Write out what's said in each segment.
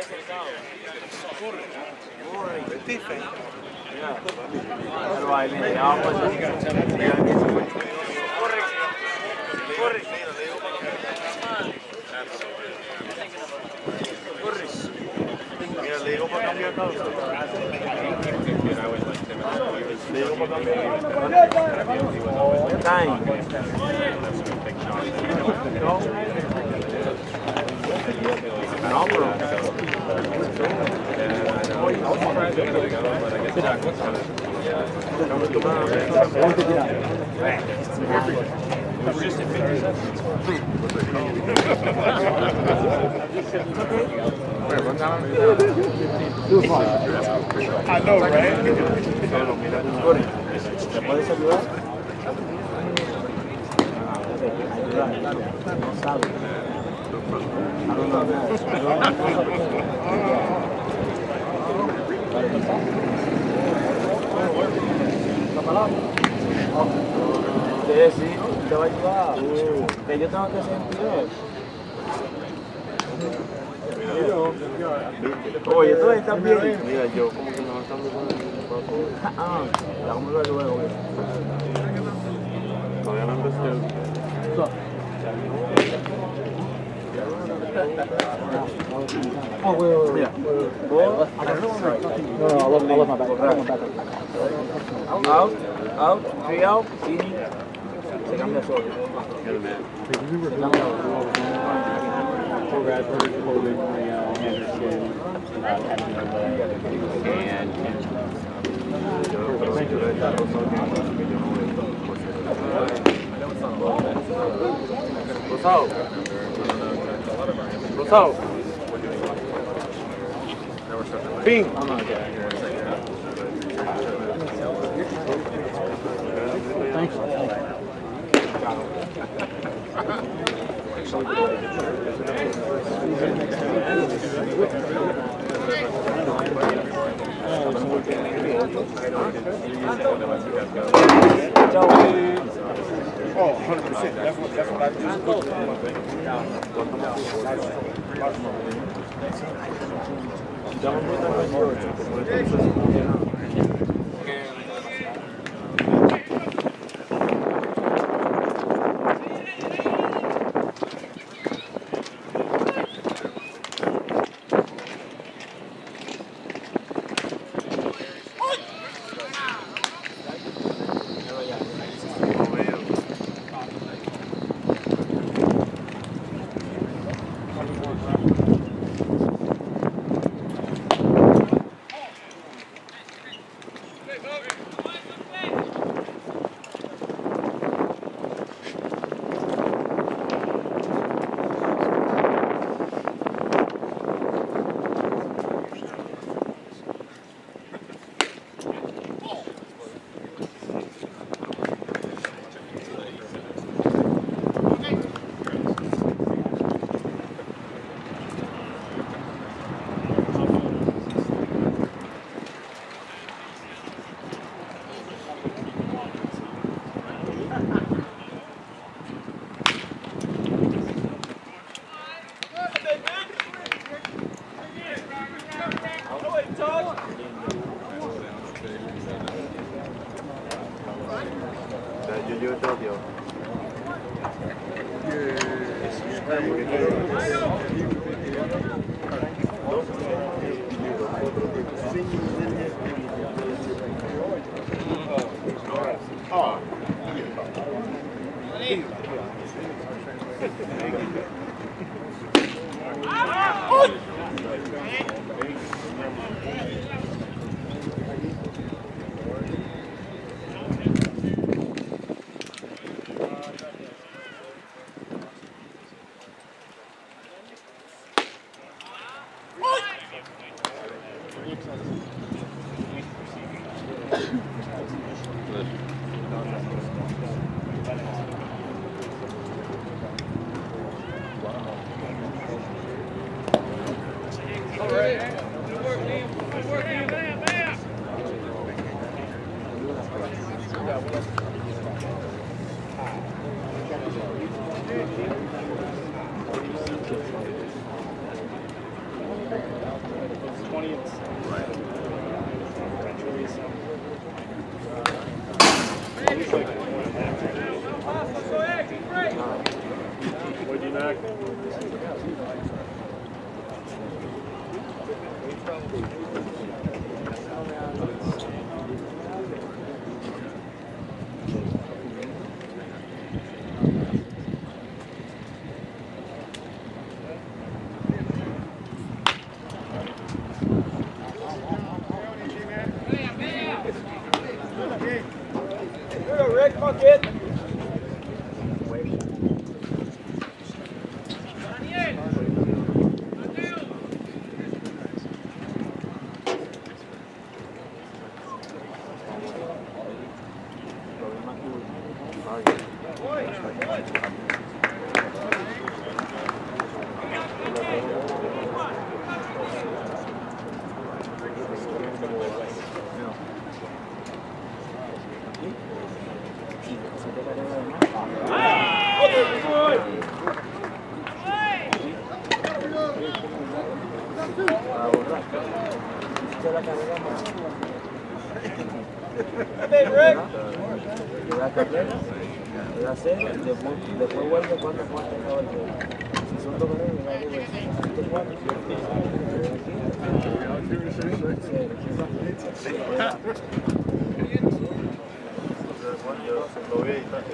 Mira, le digo para cambiar causa. Le digo para cambiar. No, bro. I know, right? ¿Puedes ayudar? No sabe. Sí, te va a ayudar. Que yo tengo que sentir. Oye, tú estás bien. Mira, yo como que me va dando con el papo. Vamos a ver luego. Todavía no empecé. Oh, wait. Yeah. No, I lost my back. Out, 3 out, in. Se cambia solo. Rosado. Rosado. Ping. Thanks. Oh, 100%. That's what I do. Yo te odio. Rick, come on, kid. Después vuelve cuando acaba el juego. Si son dos carreras, lo ve y está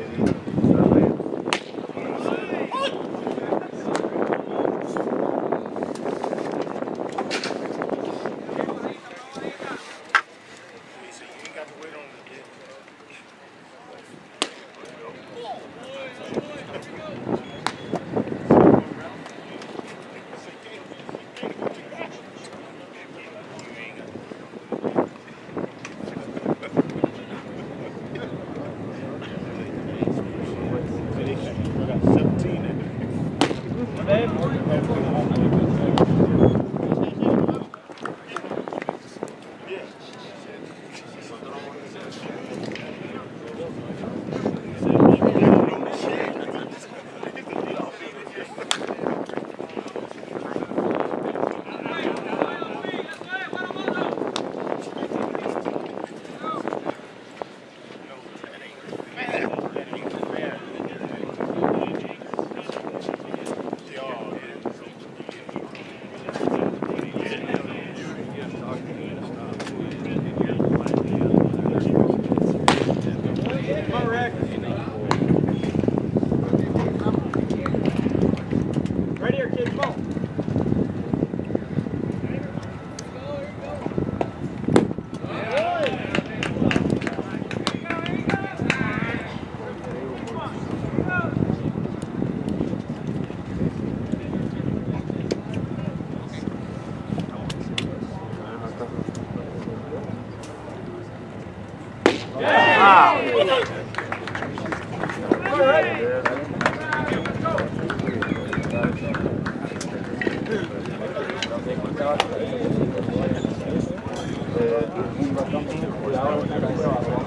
Cuidado,